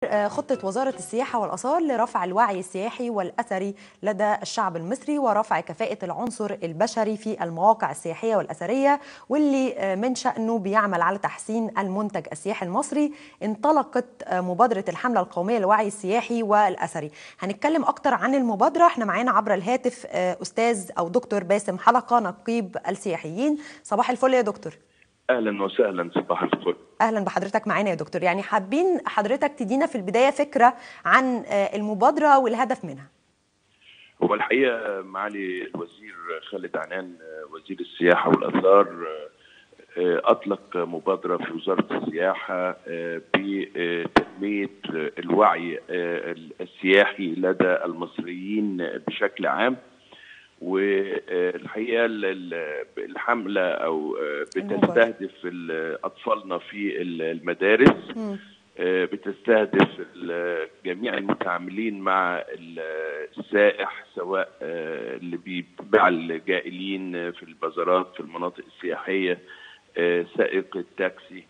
خطة وزارة السياحة والآثار لرفع الوعي السياحي والأثري لدى الشعب المصري ورفع كفاءة العنصر البشري في المواقع السياحية والأثرية، واللي من شأنه بيعمل على تحسين المنتج السياحي المصري. انطلقت مبادرة الحملة القومية للوعي السياحي والأثري. هنتكلم أكتر عن المبادرة. احنا معانا عبر الهاتف أستاذ أو دكتور باسم حلقة، نقيب السياحيين. صباح الفل يا دكتور. اهلا وسهلا، صباح الفل. اهلا بحضرتك معانا يا دكتور. يعني حابين حضرتك تدينا في البدايه فكره عن المبادره والهدف منها. هو الحقيقه معالي الوزير خالد عنان وزير السياحه والاثار اطلق مبادره في وزاره السياحه بتنميه الوعي السياحي لدى المصريين بشكل عام. والحقيقه الحمله او بتستهدف اطفالنا في المدارس، بتستهدف جميع المتعاملين مع السائح، سواء اللي بيتبع الجائلين في البازارات في المناطق السياحيه، سائق التاكسي،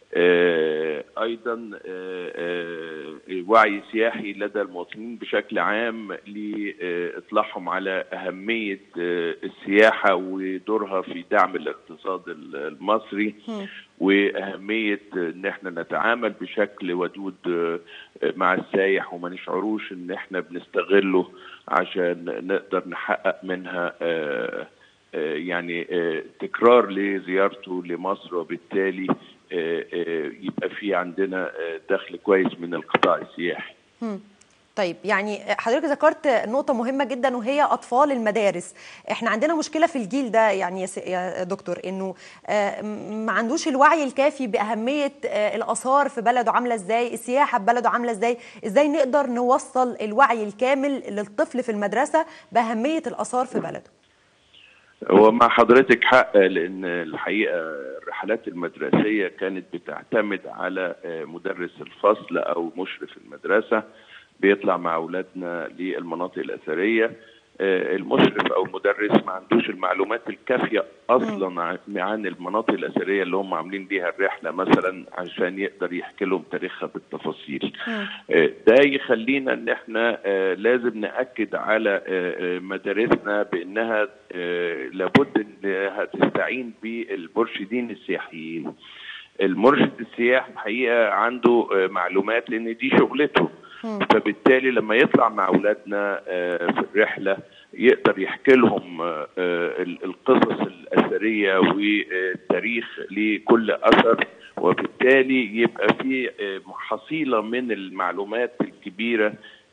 ايضا وعي سياحي لدى المواطنين بشكل عام لاطلاعهم على اهميه السياحه ودورها في دعم الاقتصاد المصري، واهميه ان احنا نتعامل بشكل ودود مع السائح وما نشعروش ان احنا بنستغله عشان نقدر نحقق منها يعني تكرار لزيارته لمصر، وبالتالي يبقى في عندنا دخل كويس من القطاع السياحي. طيب، يعني حضرتك ذكرت نقطة مهمة جدا وهي أطفال المدارس. احنا عندنا مشكلة في الجيل ده يعني يا دكتور، انه ما عندوش الوعي الكافي بأهمية الآثار في بلده عاملة ازاي، السياحة في بلده عاملة ازاي نقدر نوصل الوعي الكامل للطفل في المدرسة بأهمية الآثار في بلده. هو مع حضرتك حق، لأن الحقيقة الرحلات المدرسية كانت بتعتمد على مدرس الفصل أو مشرف المدرسة بيطلع مع أولادنا للمناطق الأثرية. المشرف أو المدرس ما عندوش المعلومات الكافية أصلا عن المناطق الأثرية اللي هم عاملين بيها الرحلة مثلا، عشان يقدر يحكي لهم تاريخها بالتفاصيل. ده يخلينا ان احنا لازم نأكد على مدارسنا بأنها لابد انها تستعين بالمرشدين السياحيين. المرشد السياحي الحقيقة عنده معلومات لأن دي شغلته، فبالتالي لما يطلع مع أولادنا في الرحلة يقدر يحكي لهم القصص الأثرية والتاريخ لكل أثر، وبالتالي يبقى في حصيلة من المعلومات الكبيرة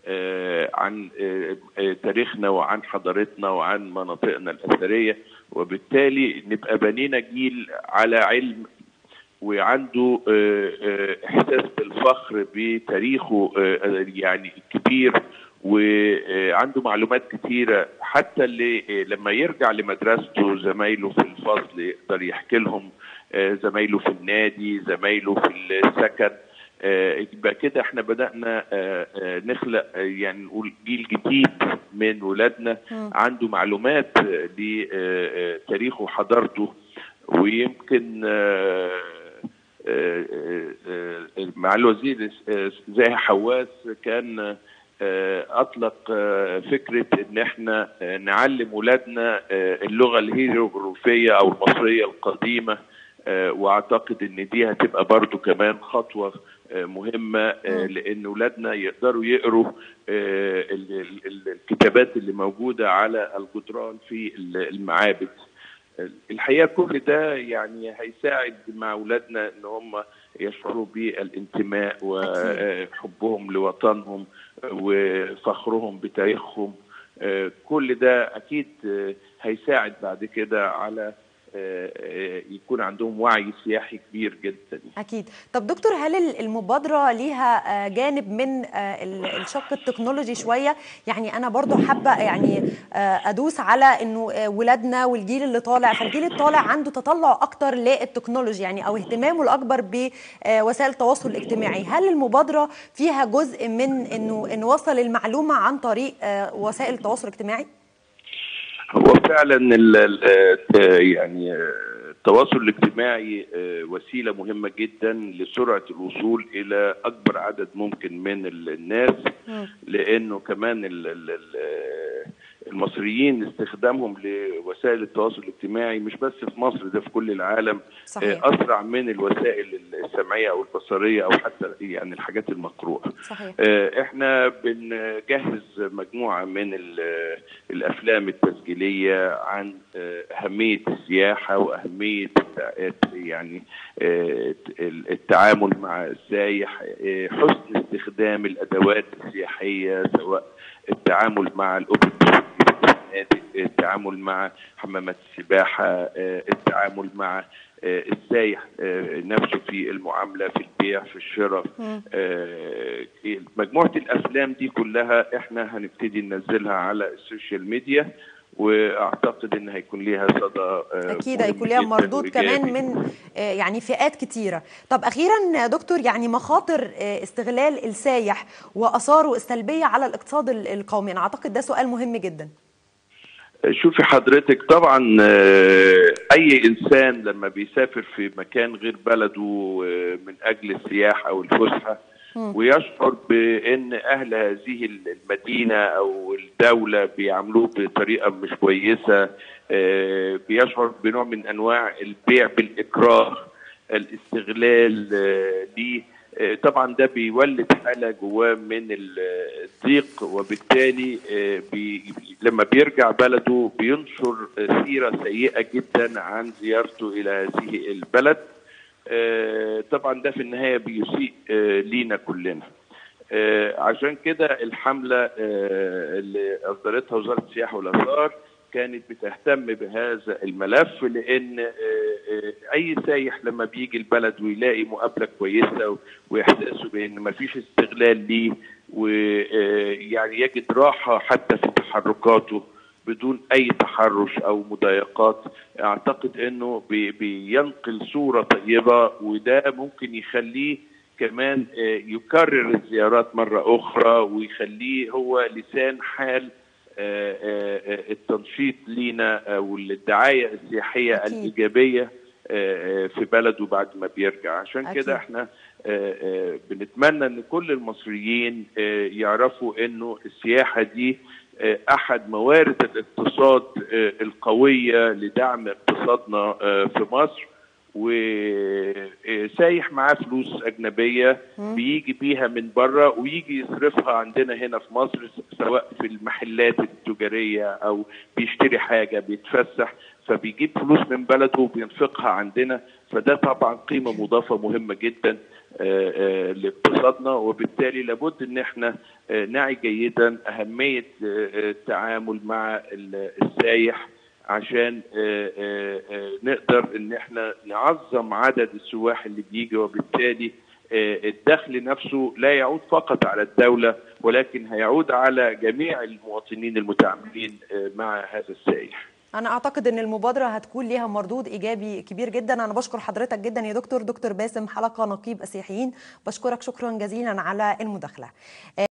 عن تاريخنا وعن حضارتنا وعن مناطقنا الأثرية، وبالتالي نبقى بنينا جيل على علم وعنده إحساس بالفخر بتاريخه يعني الكبير، وعنده معلومات كتيرة، حتى اللي لما يرجع لمدرسته زمايله في الفصل يقدر يحكي لهم، زمايله في النادي، زمايله في السكن. يبقى كده احنا بدأنا نخلق يعني نقول جيل جديد من ولادنا عنده معلومات لتاريخه وحضارته. ويمكن مع الوزير زاهي حواس كان اطلق فكره ان احنا نعلم ولادنا اللغه الهيروغليفيه او المصريه القديمه، واعتقد ان دي هتبقى برضو كمان خطوه مهمه، لان ولادنا يقدروا يقروا الكتابات اللي موجوده على الجدران في المعابد. الحقيقه كل ده يعني هيساعد مع اولادنا ان هم يشعروا بالانتماء وحبهم لوطنهم وفخرهم بتاريخهم. كل ده اكيد هيساعد بعد كده على يكون عندهم وعي سياحي كبير جدا. أكيد. طب دكتور، هل المبادرة ليها جانب من الشق التكنولوجي شوية؟ يعني أنا برضو حابة يعني أدوس على أنه ولادنا والجيل اللي طالع، فالجيل الطالع عنده تطلع أكتر للتكنولوجي يعني، أو اهتمامه الأكبر بوسائل التواصل الاجتماعي. هل المبادرة فيها جزء من أنه نوصل المعلومة عن طريق وسائل التواصل الاجتماعي؟ هو فعلا يعني التواصل الاجتماعي وسيلة مهمة جدا لسرعة الوصول إلى أكبر عدد ممكن من الناس، لأنه كمان المصريين استخدامهم لوسائل التواصل الاجتماعي مش بس في مصر، ده في كل العالم. صحيح. أسرع من الوسائل السمعية أو البصرية أو حتى يعني الحاجات المقروءة. صحيح. احنا بنجهز مجموعة من الأفلام التسجيلية عن أهمية السياحة وأهمية يعني التعامل مع السائح، حسن استخدام الأدوات السياحية، سواء التعامل مع التعامل مع حمامات السباحة، التعامل مع السائح نفسه في المعاملة، في البيع، في الشراء. مجموعة الأفلام دي كلها احنا هنبتدي ننزلها على السوشيال ميديا، واعتقد ان هيكون ليها صدى اكيد هيكون ليها مردود كمان من يعني فئات كتيره. طب اخيرا دكتور، يعني مخاطر استغلال السايح واثاره السلبيه على الاقتصاد القومي، انا اعتقد ده سؤال مهم جدا. شوفي حضرتك، طبعا اي انسان لما بيسافر في مكان غير بلده من اجل السياحه او الفسحه ويشعر بان اهل هذه المدينه او الدوله بيعاملوه بطريقه مش كويسه، بيشعر بنوع من انواع البيع بالاكراه، الاستغلال ليه، طبعا ده بيولد حاله جواه من الضيق، وبالتالي لما بيرجع بلده بينشر سيره سيئه جدا عن زيارته الى هذه البلد. طبعا ده في النهايه بيسيء لينا كلنا. عشان كده الحمله اللي اصدرتها وزاره السياحه والاثار كانت بتهتم بهذا الملف، لان اي سايح لما بيجي البلد ويلاقي مقابله كويسه واحساسه بان ما فيش استغلال ليه، ويعني يجد راحه حتى في تحركاته بدون اي تحرش او مضايقات، اعتقد انه بينقل صوره طيبه، وده ممكن يخليه كمان يكرر الزيارات مره اخرى، ويخليه هو لسان حال التنشيط لينا او الدعايه السياحيه أكيد. الايجابيه في بلده بعد ما بيرجع. عشان كده احنا بنتمنى ان كل المصريين يعرفوا انه السياحه دي احد موارد الاقتصاد القويه لدعم اقتصادنا في مصر، وسايح معاه فلوس أجنبية بيجي بيها من بره ويجي يصرفها عندنا هنا في مصر، سواء في المحلات التجارية أو بيشتري حاجة، بيتفسح، فبيجيب فلوس من بلده وبينفقها عندنا. فده طبعا قيمة مضافة مهمة جدا لاقتصادنا، وبالتالي لابد ان احنا نعي جيدا أهمية التعامل مع السايح، عشان نقدر ان احنا نعظم عدد السواح اللي بيجي، وبالتالي الدخل نفسه لا يعود فقط على الدولة، ولكن هيعود على جميع المواطنين المتعاملين مع هذا السائح. أنا أعتقد أن المبادرة هتكون ليها مردود إيجابي كبير جدا. أنا بشكر حضرتك جدا يا دكتور باسم حلقة، نقيب السياحيين، بشكرك شكرا جزيلا على المداخلة.